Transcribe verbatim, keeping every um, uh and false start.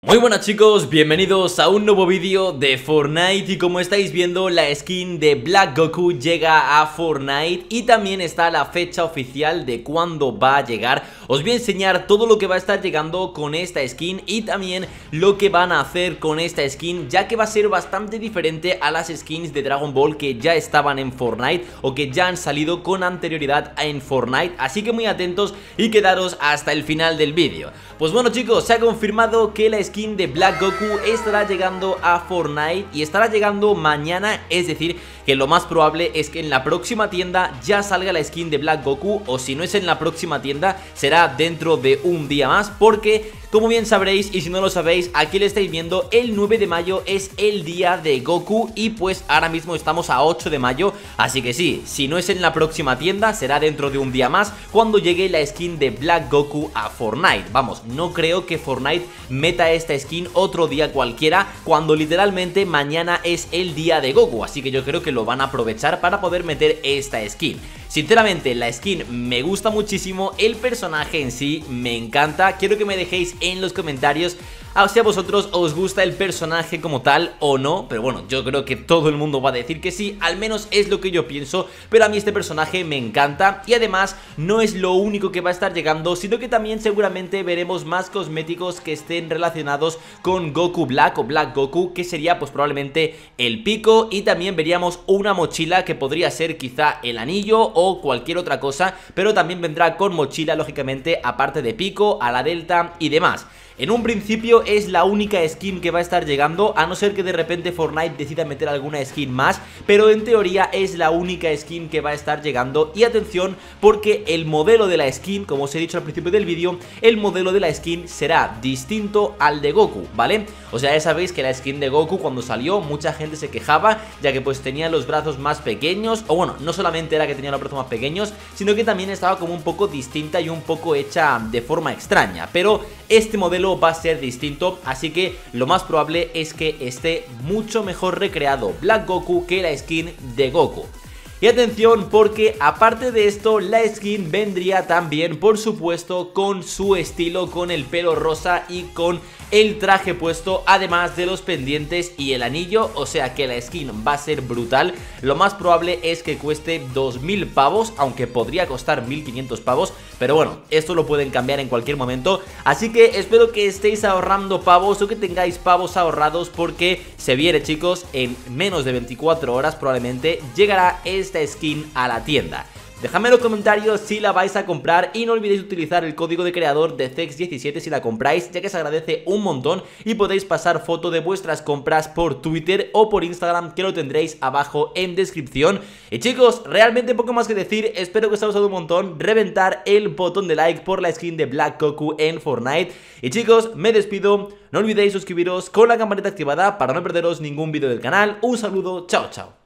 Muy buenas chicos, bienvenidos a un nuevo vídeo de Fortnite. Y como estáis viendo, la skin de Black Goku llega a Fortnite y también está la fecha oficial de cuándo va a llegar. Os voy a enseñar todo lo que va a estar llegando con esta skin y también lo que van a hacer con esta skin, ya que va a ser bastante diferente a las skins de Dragon Ball que ya estaban en Fortnite o que ya han salido con anterioridad en Fortnite. Así que muy atentos y quedaros hasta el final del vídeo. Pues bueno chicos, se ha confirmado que la skin de Black Goku estará llegando a Fortnite y estará llegando mañana, es decir, que lo más probable es que en la próxima tienda ya salga la skin de Black Goku, o si no es en la próxima tienda, será dentro de un día más, porque como bien sabréis, y si no lo sabéis, aquí lo estáis viendo, el nueve de mayo es el día de Goku y pues ahora mismo estamos a ocho de mayo, así que sí, si no es en la próxima tienda, será dentro de un día más cuando llegue la skin de Black Goku a Fortnite. Vamos, no creo que Fortnite meta esta skin otro día cualquiera, cuando literalmente mañana es el día de Goku, así que yo creo que lo van a aprovechar para poder meter esta skin. Sinceramente la skin me gusta muchísimo, el personaje en sí me encanta. Quiero que me dejéis en los comentarios a si a vosotros os gusta el personaje como tal o no, pero bueno, yo creo que todo el mundo va a decir que sí, al menos es lo que yo pienso, pero a mí este personaje me encanta y además no es lo único que va a estar llegando, sino que también seguramente veremos más cosméticos que estén relacionados con Goku Black o Black Goku, que sería pues probablemente el pico, y también veríamos una mochila que podría ser quizá el anillo o cualquier otra cosa, pero también vendrá con mochila lógicamente, aparte de pico, a la delta y demás. En un principio es la única skin que va a estar llegando, a no ser que de repente Fortnite decida meter alguna skin más, pero en teoría es la única skin que va a estar llegando. Y atención, porque el modelo de la skin, como os he dicho al principio del vídeo, el modelo de la skin será distinto al de Goku, ¿vale? O sea, ya sabéis que la skin de Goku cuando salió mucha gente se quejaba, ya que pues tenía los brazos más pequeños, o bueno, no solamente era que tenía los brazos más pequeños, sino que también estaba como un poco distinta y un poco hecha de forma extraña, pero este modelo va a ser distinto, así que lo más probable es que esté mucho mejor recreado Black Goku que la skin de Goku. Y atención, porque aparte de esto, la skin vendría también, por supuesto, con su estilo, con el pelo rosa y con el traje puesto, además de los pendientes y el anillo, o sea que la skin va a ser brutal. Lo más probable es que cueste dos mil pavos, aunque podría costar mil quinientos pavos, pero bueno, esto lo pueden cambiar en cualquier momento, así que espero que estéis ahorrando pavos o que tengáis pavos ahorrados, porque se viene chicos, en menos de veinticuatro horas probablemente llegará esta skin a la tienda. Dejadme en los comentarios si la vais a comprar y no olvidéis utilizar el código de creador de Zex diecisiete si la compráis, ya que se agradece un montón, y podéis pasar foto de vuestras compras por Twitter o por Instagram, que lo tendréis abajo en descripción. Y chicos, realmente poco más que decir, espero que os haya gustado un montón, reventar el botón de like por la skin de Black Goku en Fortnite. Y chicos, me despido, no olvidéis suscribiros con la campanita activada para no perderos ningún vídeo del canal. Un saludo, chao chao.